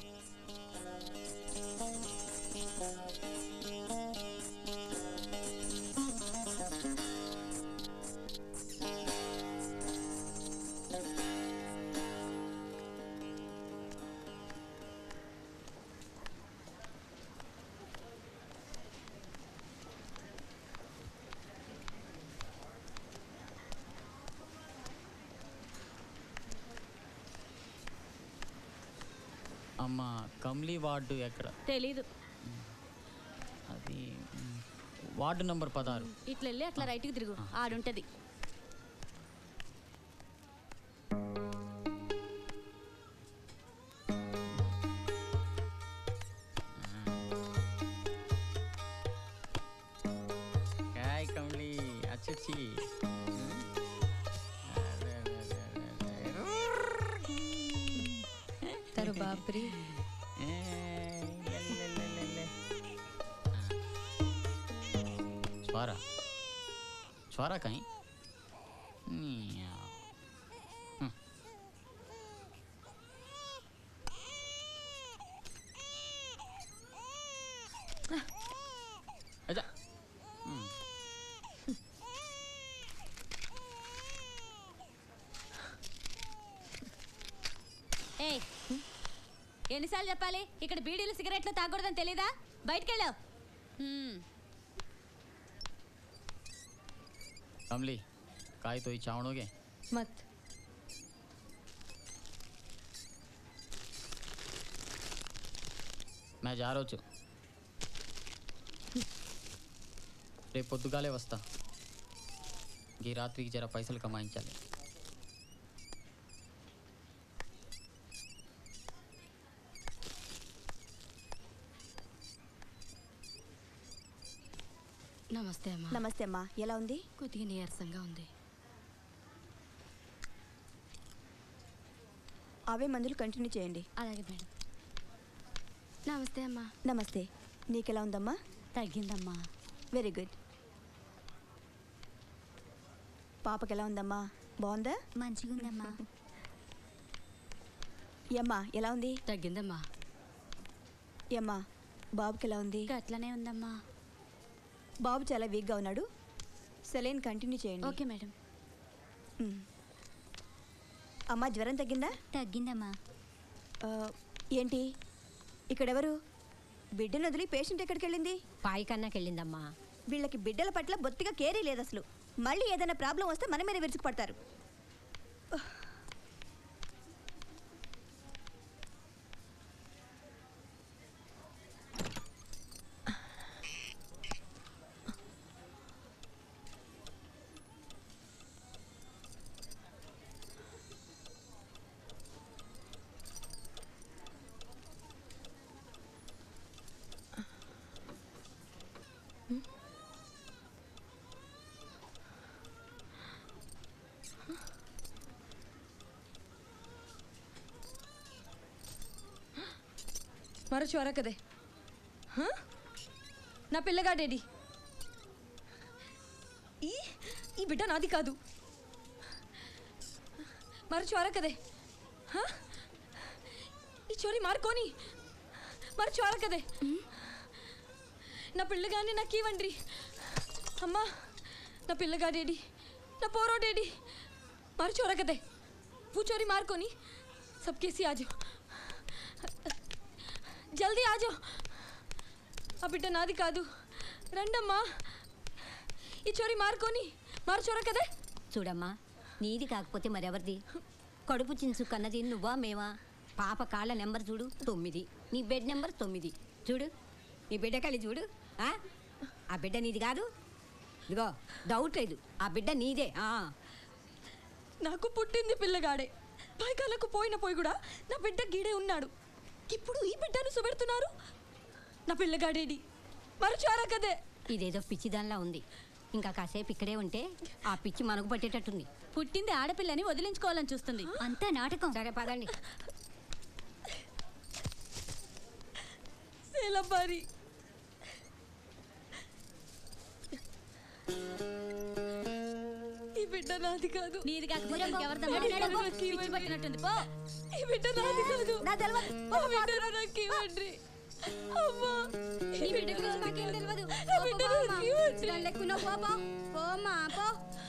అమ్మ కమ్లీ వార్డు ఎక్కడ? తెలీదు. అది మ్, వార్డు నంబర్ పదహారు. ఇట్లా వెళ్ళి అట్లా రైట్కి తిరుగు, ఆడుంటది. काय कमली अच्छी अच्छी तारो बाप रे छोरा छोरा कहीं अच्छा ఏయ్, ఎన్నిసార్లు చెప్పాలి ఇక్కడ బీడీలు సిగరెట్లు తాగకూడదని తెలీదా? బయటకెళ్ళావు. कमली काय तो ही चावणोगे मत मैं जा रहा हूँ రేపు పొద్దుగాలే వస్తా. ఈ రాత్రికి జర పైసలు కమాయించాలి. నమస్తే అమ్మా. నమస్తే అమ్మా, ఎలా ఉంది? కొద్దిగా నీరసంగా ఉంది. అవే మందులు కంటిన్యూ చేయండి. అలాగే మేడం. నమస్తే అమ్మా. నమస్తే, నీకెలా ఉందమ్మా? తగ్గిందమ్మా. Very good. పాపకి ఎలా ఉందమ్మా? బాగుందా? మంచిగా ఉందమ్మా. ఏమ్మా ఎలా ఉంది? తగ్గిందమ్మా. ఏమ్మా బాబుకి ఎలా ఉంది? అట్లానే ఉందమ్మా. బాబు చాలా వీక్గా ఉన్నాడు. సెలైన్ కంటిన్యూ చేయండి. Okay madam. అమ్మా జ్వరం తగ్గిందా? తగ్గిందమ్మా. ఏంటి ఇక్కడెవరు? బిడ్డను వదిలి పేషెంట్ ఎక్కడికి వెళ్ళింది? పాయి కన్నాకి వెళ్ళిందమ్మా. వీళ్ళకి బిడ్డల పట్ల బొత్తిగా కేరీ లేదు అసలు. మళ్ళీ ఏదైనా ప్రాబ్లం వస్తే మన మీద విరుచుకు పడతారు. మరో చోర కదే నా పిల్లగాడేడి? ఈ ఈ బిడ్డ నాది కాదు. మరో చోర కదే ఈ చోరీ మార్కోని మరో చోర కదే నా పిల్లగాని నాకు ఇవ్వండి. అమ్మా నా పిల్లగాడేడి? నా పోరోడేడి? మరో చోర కదే वो चोरी मार को नहीं सब कैसी आ जाओ जल्दी आ जाओ ఆ బిడ్డ నాది కాదు రండమ్మా ఈ చోరీ మార్కోని మారు చోర కదే చూడమ్మా నీది కాకపోతే మరెవరిది కడుపు చించు కన్నది నువ్వా మేమా పాప కాళ్ళ నెంబర్ చూడు తొమ్మిది నీ బెడ్ నెంబర్ తొమ్మిది చూడు నీ బిడ్డ కలి చూడు ఆ బిడ్డ నీది కాదు ఇదిగో డౌట్ లేదు ఆ బిడ్డ నీదే నాకు పుట్టింది పిల్లగాడే పైకాలకు పోయిన పోయి కూడా నా బిడ్డ గీడే ఉన్నాడు ఇప్పుడు ఈ బిడ్డను సుబెడుతున్నారు నా పిల్లగాడేడి మరచారా కదే ఇదేదో పిచ్చిదానిలా ఉంది ఇంకా కాసేపు ఇక్కడే ఉంటే ఆ పిచ్చి మనకు పట్టేటట్టుంది పుట్టింది ఆడపిల్లని వదిలించుకోవాలని చూస్తుంది అంతా నాటకం సరే పదండి సేలబారి ఈ బిడ్డ నాది కాదు. నీది కాకపోతే ఇంకెవరిదమ్మా? పిచ్చి పట్టినట్టుంది పో. ఈ బిడ్డ నాది కాదు. నా తెలియదు. ఆ బిడ్డను నాకు ఇవ్వండి. అమ్మా నీ బిడ్డ గురించి నాకేం తెలియదు. ఆ బిడ్డను నాకు ఇవ్వండి. దాని లెక్కున పో పో పోమ్మా పో.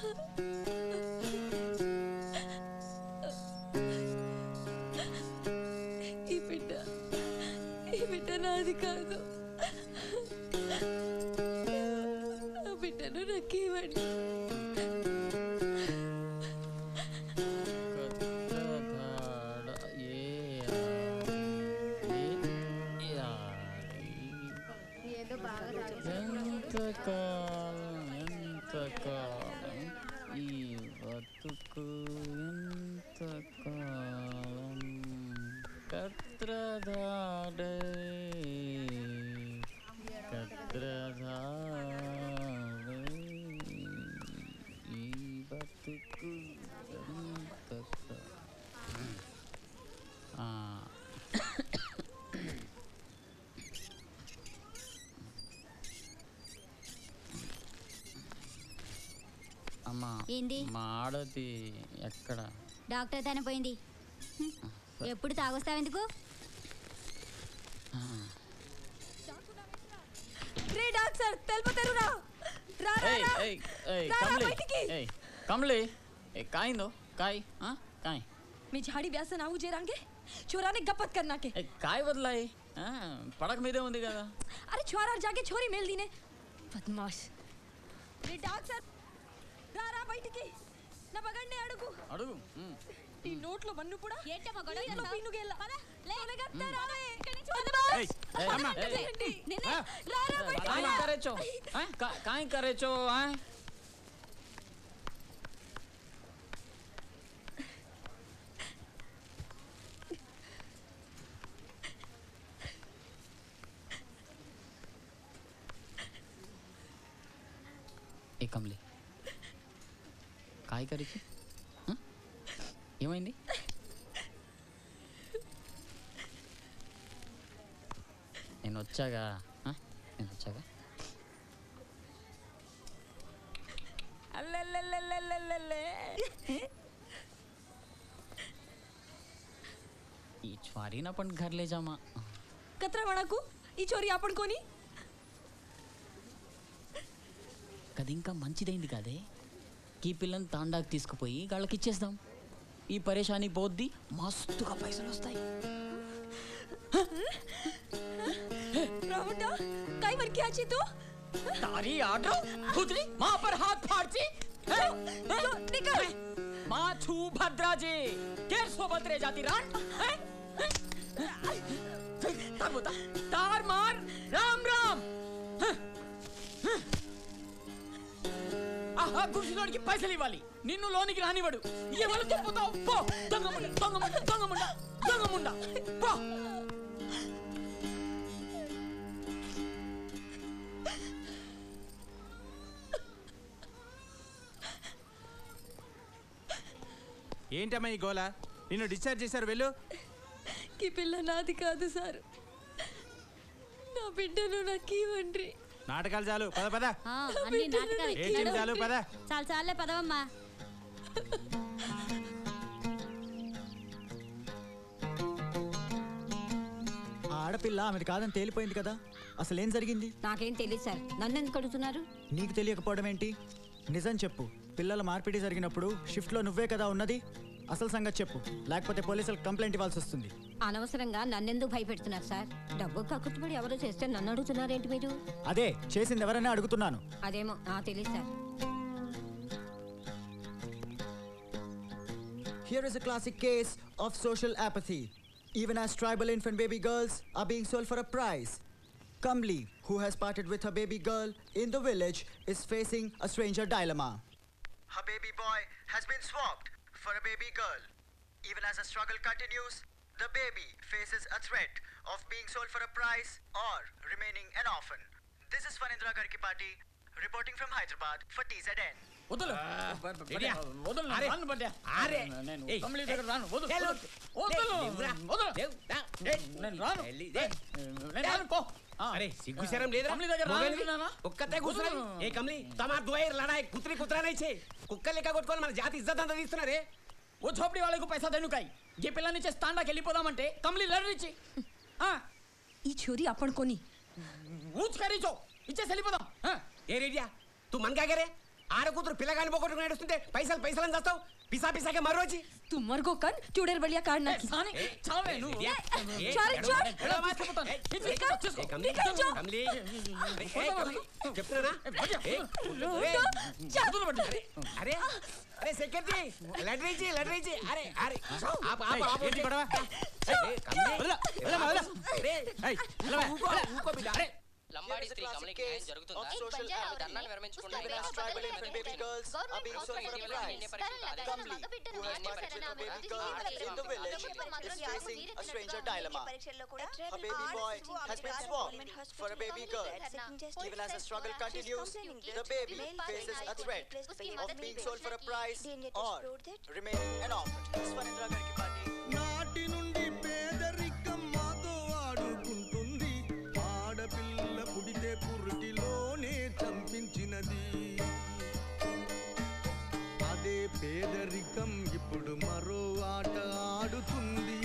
ఈ బిడ్డ ఈ బిడ్డ నాది కాదు. ఆ బిడ్డను నాకు ఇవ్వండి. ఎంతకాలం ఎంతకాలం ఈ బతుకు ఎంతకాలం కత్రధాడే కత్రధాడే ఈ బతుకు ఎంతకాలం. ఆ అమ్మా ఏంది? మా ఆడది ఎక్కడ? డాక్టర్ తన పోయింది. ఎప్పుడు తాగొస్తావెందుకు? రే డాక్టర్ తెలుపుతారు రా. రా రా ఏయ్ రా. ఏయ్ ఏయ్ రా, రా, కమలి బయటికి. ఏయ్ कमली ए काय दो काय हाँ काय मी झाड़ी ब्यास ना जेरांगे छोरा ने गपत करना के ए काय बदलाई हाँ पड़क मीदे ఉంది కదా. अरे छोरा जाके छोरी मेल दी ने बदमाश. रे డాక్టర్ రా రా బయటికి. నా బగడ్నే అడుగు అడుగు. ఈ నోట్లో మన్ను కూడా ఏంటమ్మా గొడవ నీలో చేస్తావ్? పిన్నుగెల్ల లే లగత్తా రా రే ఇక్కడి నుంచి ఏయ్ ఏయ్ నిన్నే రా రా బయటికి. काय करे छो हाँ काय करे छो हाँ ఏ కమలి కాయ కరిచి ఏమైంది? నేను వచ్చాగా నేను వచ్చాగా ఈ చ్వారీని आपण घर ले जामा कतरा वणाकू ఈ చోరీ आपण कोणी కది ఇంకా మంచిదైంది కాదే. ఈ పిల్లని తాండాకి తీసుకుపోయి వాళ్ళకి ఇచ్చేద్దాం. ఈ పరేషాని పోద్ది, మస్తుగా పైసలు వస్తాయి. रावटा काय वर क्या ची तू तारी आडो खुदरी मां पर हाथ फाड़ची जो निकल मां छू भद्राजी केर सोबत रे जाती रान तार बोता तार मार राम राम ఆహా గుర్షిలోనికి పైసలు ఇవ్వాలి. నిన్ను లోనికి రానివ్వడు. ఎవరు చెప్పుతావు పో. దొంగముండ దొంగముండ దొంగముండ దొంగముండ పో. ఏంటమ్మా ఈ గోల? నిన్ను డిశ్చార్జ్ చేశారు వెళ్ళు. ఈ పిల్ల నాది కాదు సార్. నా బిడ్డను నాకు ఇవ్వండి. నాటకాలు చాలు పద పద. అన్ని నాటకాలు ఏడ్చింది చాలు పద. చాలు చాలే పదవమ్మా. ఆడపిల్ల ఆమెది కాదని తేలిపోయింది కదా. అసలు ఏం జరిగింది? నాకేం తెలియదు సార్. నన్ను ఎందుకు అడుగుతున్నారు? నీకు తెలియకపోవడం ఏంటి? నిజం చెప్పు. పిల్లల మార్పిడి జరిగినప్పుడు షిఫ్ట్లో నువ్వే కదా ఉన్నది. అసలు సంగతి చెప్పు, లేకపోతే పోలీసులకు కంప్లైంట్ ఇవ్వాల్సి వస్తుంది. అనవసరంగా నన్నెందుకు భయపెడుతున్నారు సార్? డబ్బు కక్కుతుపడి ఎవరో చేస్తే నన్ను అడుగుతున్నారేంటి మీరు? అదే చేసింది ఎవరైనా అడుగుతున్నాను. అదేమో నాకు తెలియదు sir. Here is a classic case of social apathy. Even as tribal infant baby girls are being sold for a price. Kamli, who has parted with her baby girl in the village, is facing a stranger dilemma. Her baby boy has been swapped for a baby girl. Even as the struggle continues, the baby faces a threat of being sold for a price or remaining an orphan. This is Fanindra Garkipati reporting from Hyderabad for T Z N. వదలు రెడీయా? వదలు అరే, రాను బడ్డా అరే, నేను ఏయ్, కమలి దగ్గర రాను వదలు ఏయ్, వదలు వదలు లేవురా, వదలు లేవు, రా, ఏయ్, నేను రాను వెళ్ళి, ఏయ్, నేను రాను పో ఆ. అరే సిగ్గు శరం లేదురా కమలి దగ్గర రాను మొగలివి. అంటున్నానా? ఒక్కతే కూర్చున్నాయి వదలు. ఏ కమలి తమ దువైర్ లడాయి కుత్రి కుత్రానైచే కుక్కలు లెక్క కొట్టుకొని మన జాతి ఇజ్జత్ అంతా తీస్తున్నారే ఓ చోపడి వాళ్ళకు పైసా దెనుకాయి ఏ పిల్లని చేసి తాండాకి వెళ్ళిపోదామంటే కమలి లడరిచ్చి ఈ చోరీ అప్పడుకొని ఊచ్ కరీచో ఇచ్చేసి వెళ్ళిపోదాం ఏ రేడియా తు మన కాగరే ఆడ కూతురు పిల్లగాని పోగొట్టుకుని నడుస్తుంటే పైసలు పైసలు అని చేస్తావు పిసా పిసాకే మరోచి तू मर गो कर चुड़ैल बलिया काटना की చావే నువ్వు చాలు చాలు ఎలా మాట్లాడుతాను కమలి చెప్తున్నా అరే అరే సెక్రటరీ లెటర్ ఇచ్చి లెటర్ ఇచ్చి అరే అరే ఆపు ఆపు ఆపు ఏంటి గొడవ? లంబాడి స్త్రీ కమలికి న్యాయం జరుగుతుందా? ఆమె ధర్నాన్ని విరమించుకుంటే tribal infant baby girls are being sold for a price. Kamli, who has partnered with a baby girl in the village, is facing a stranger dilemma. A baby boy has been swapped for a baby girl. Even as the struggle continues, the baby faces a threat of being sold for a price or remaining an orphan. Swanindra Gargi Party. నాటి నుండి పేదరికం మాతో ఆడుకుంటుంది ఆడపిల్ల పుడితే పురిటిలోనే చంపించినది అదే పేదరికం ఇప్పుడు మరో ఆట ఆడుతుంది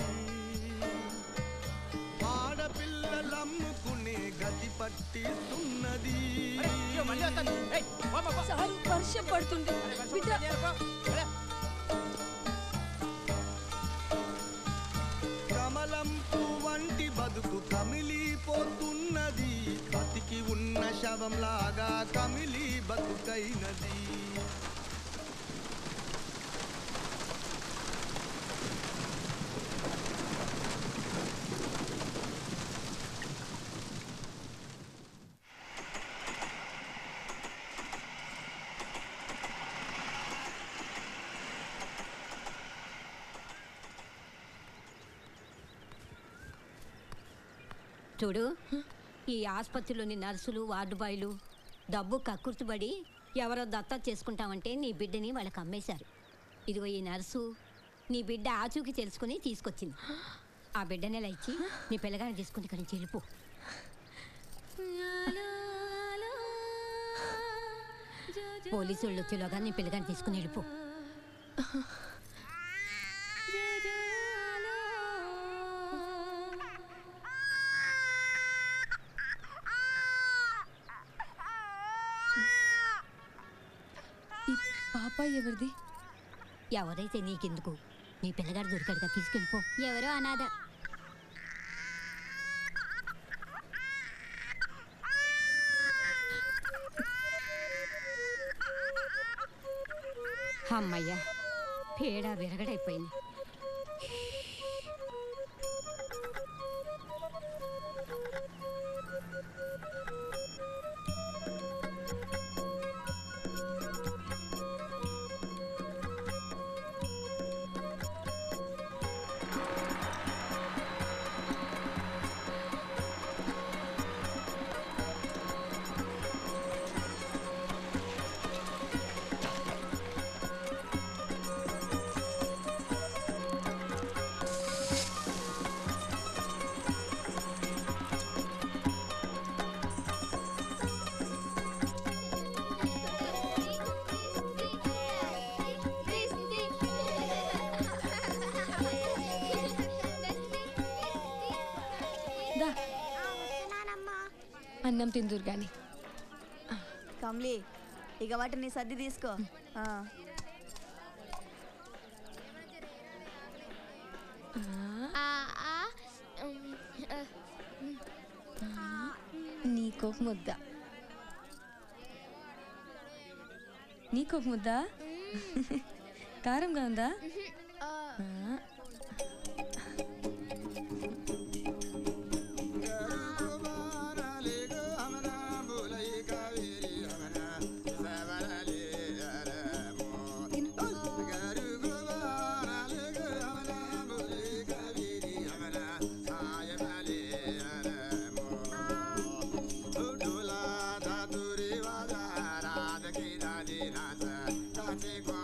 ఆడపిల్లలమ్ముకునే గతి పట్టిస్తున్నది సారు వర్షం పడుతుంది బిడ్డ కమలం వంటి బతుకు కమిలిపోతున్నది బతికి ఉన్న శవంలాగా కమిలి బతుకైనది చూడు ఈ ఆసుపత్రిలోని నర్సులు వార్డు బాయ్లు డబ్బు కక్కుర్తిపడి ఎవరో దత్తా చేసుకుంటామంటే నీ బిడ్డని వాళ్ళకి అమ్మేశారు. ఇదిగో ఈ నర్సు నీ బిడ్డ ఆచూకి తెలుసుకుని తీసుకొచ్చింది. ఆ బిడ్డని ఇలా ఇచ్చి నీ పిల్లగాని తీసుకుని ఇక్కడి నుంచి వెళ్ళిపో. పోలీసు వాళ్ళు వచ్చేలోగా నీ పిల్లగాని తీసుకుని వెళ్ళిపో. పాప ఎవరిది? ఎవరైతే నీకెందుకు, నీ పిల్లగాడు దొరికాడుగా తీసుకెళ్ళిపో. ఎవరో అనాథ. అమ్మయ్యా పేడ విరగడైపోయింది. అన్నం తిందురు కానీ కమ్లీ ఇక వాటిని సర్ది తీసుకో. ఆ. నీకొక ముద్ద నీకొక ముద్ద కారంగా ఉందా? Radha Duri Vada Radha Ki Radhi Nasa బాండి గోర